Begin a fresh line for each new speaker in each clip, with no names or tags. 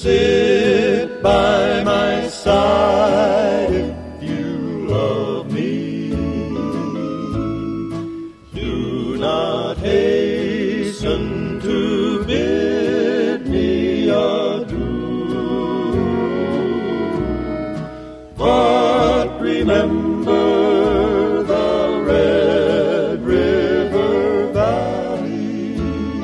sit by my side if you love me. Do not hasten to bid me adieu, but remember the Red River Valley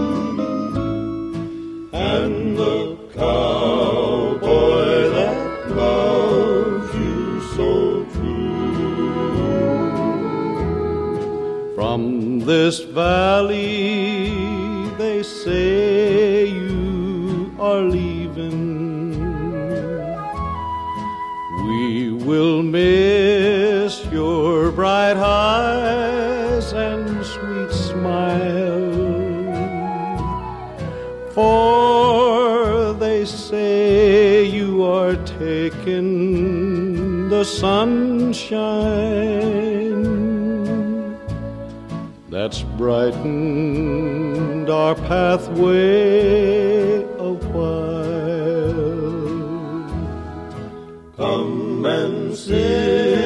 and the cowboy that loves you so true. From this valley they say you are leaving. We will miss your bright eyes and sweet smile, for they say you are taking the sunshine that's brightened our pathway a while. Come and sit